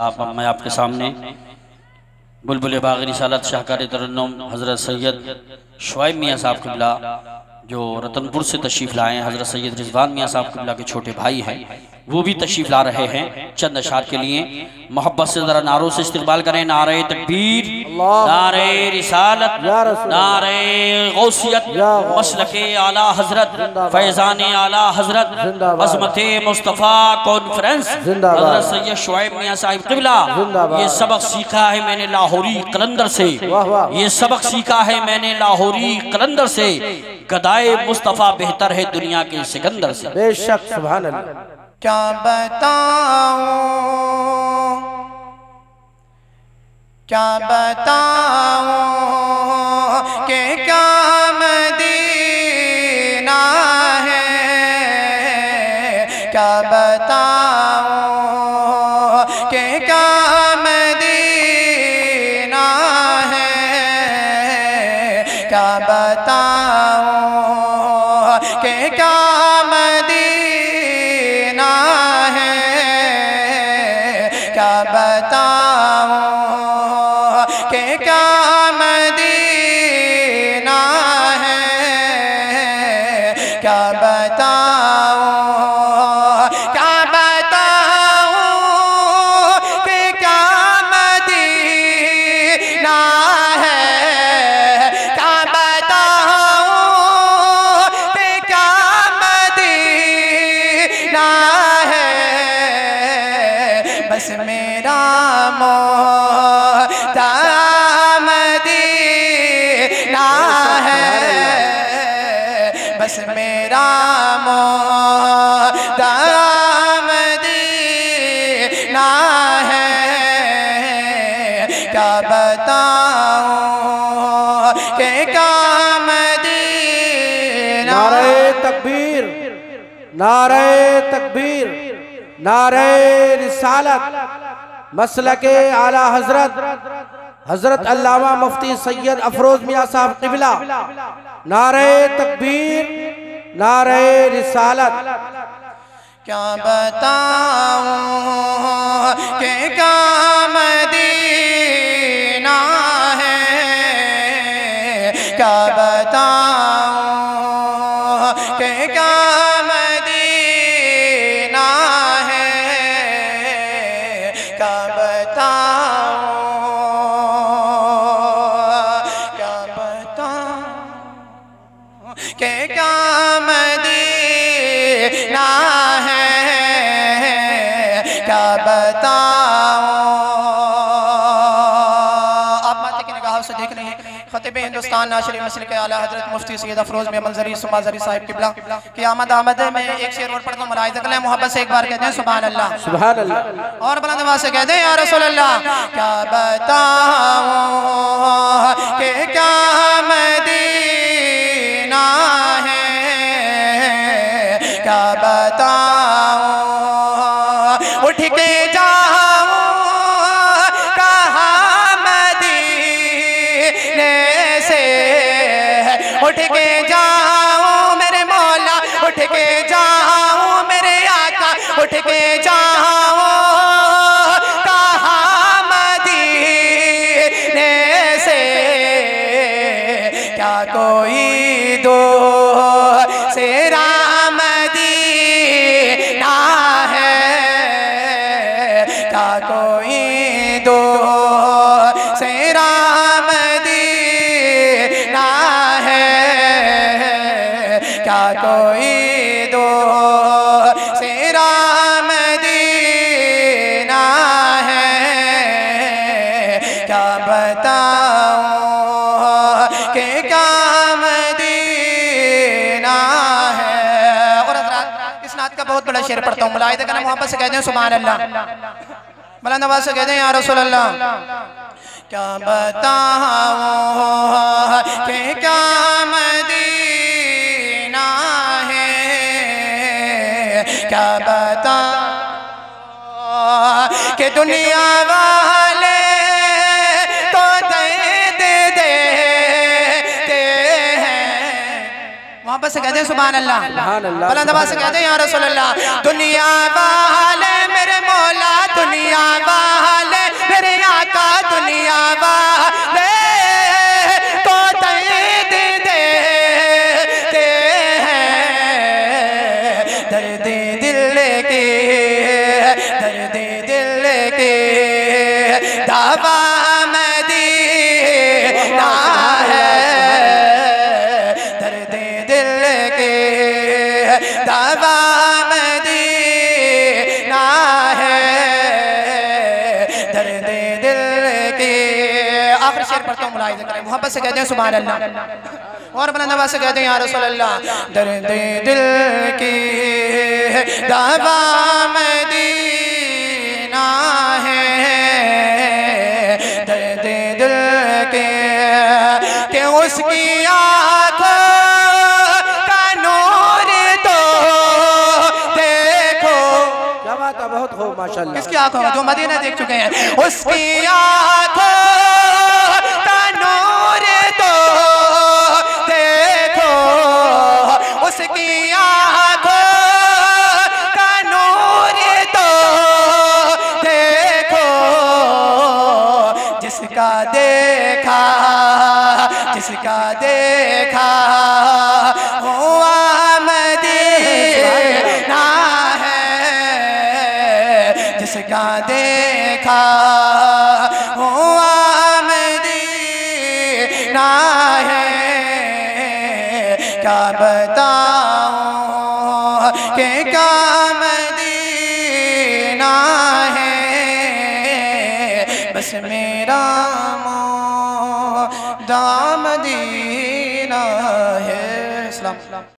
मैं आपके सामने बुलबुल बाग़ रिसालत शाहकार तरन्नुम हज़रत सैयद शुआइब मियाँ साहब क़िबला जो रतनपुर से तशरीफ़ लाए हैं, हज़रत सैयद रिज़वान मियाँ साहब क़िबला के छोटे भाई हैं, वो भी तशरीफ़ ला रहे हैं। चंद अशार के लिए मोहब्बत से ज़रा नारों से इस्तक़बाल करें। नारे तकबीर, नारे रिसालत, नारे गौसियत, मसलके आला हज़रत, फैज़ान आला हज़रत, अज़मते मुस्तफ़ा कॉन्फ्रेंस, हज़रत सैयद शुआइब मियाँ साहब क़िबला। ये सबक सीखा है मैंने लाहौरी कलंदर से, ये सबक सीखा है मैंने लाहौरी कलंदर से, गदाए मुस्तफ़ा बेहतर है दुनिया के सिकंदर से। बेशक सुभान अल्लाह। क्या बताऊं, क्या बताऊं कि क्या मदीना है, क्या बताऊं कि क्या मदीना है, क्या बताऊं कि क्या क्या बताऊं कि क्या मदीना है, क्या बताऊं, क्या बताऊं कि क्या मदीना है, क्या बताऊं कि क्या मदीना है। बस मेरा मोहता मदीना है, बस मेरा मोहता मदीना है, क्या बताऊं कि क्या मदीना। नारे तकबीर, नारे तकबीर, नारे रिसालत, मसलके आला हजरत हजरत अल्लामा मुफ्ती सैयद अफरोज मियाँ साहब क़िबला। नारे तकबीर, नारे रिसालत। क्या बताऊं कि क्या मदीना है, क्या बताऊं कि क्या मदीना है, क्या बताऊं, क्या बताऊं कि क्या मदीना है, क्या बताऊं। आप माते की निगाहों से देख रहे हैं खतीब हिंदुस्तान नाशरी मसल के आला हजरत मुफ्ती सैयद अफरोज में मंजरी सुमाजरी साहिब क़िबला की आमद आमद में एक शेर और पढ़ता हूं, मुलाहिज़ा कर लें, मोहब्बत से एक बार कहते हैं सुभान अल्लाह, सुभान अल्लाह, और बुलंद आवाज़ से कहते हैं या रसूल अल्लाह। क्या बताऊं कि क्या मदीना है, क्या बताऊं, उठ के जाऊं कहाँ मदीने से, उठ के जाऊं मेरे मौला, उठ के जाऊं मेरे आका, उठ के जाऊं कहाँ मदीने से, क्या कोई दो से मदीना है, क्या कोई दो से मदीना है, क्या कोई दो से मदीना है, क्या बताऊं कि क्या मदीना है। और हज़रात इस नात का बहुत बड़ा शेर पढ़ता हूँ, मुलाहिज़ा करना, मोहब्बत से कहते हैं सुभान अल्लाह, बुलंद आवाज़ से कहते हैं या रसूल अल्लाह। क्या बताऊं कि क्या मदीना है, क्या बताऊं कि दुनिया वाले तो दे देते हैं। मोहब्बत से कहते हैं सुभान अल्लाह, बुलंद आवाज़ से कहते हैं या रसूल अल्लाह। दुनिया वाले मेरे मौला, दुनिया वाले दावा मदीना है, दर्द दिल के दावा मदीना है, दर्द दिल के। आखिरी शेर पढ़ता हूँ, मुलाहिज़ा करें, मोहब्बत से कहते हैं सुभान अल्लाह, और बुलंद आवाज़ से कहते हैं या रसूल अल्लाह। दर्द दिल की दावा मदीना है, दर्द दिल के उसकी आँखों का नूर तो देखो। क्या बात है, बहुत खूब माशाल्लाह। किसकी आँखों, जो मदीना देख चुके हैं, उसकी आँखों का नूर तो देखो, उसकी आँखों का नूर तो देखो, जिसका देखा हुआ मदीना है, जिसका देखा हुआ मदीना है। क्या बताऊं कि क्या मदीना है, बस मेरा दामदीना है। इस्लाम।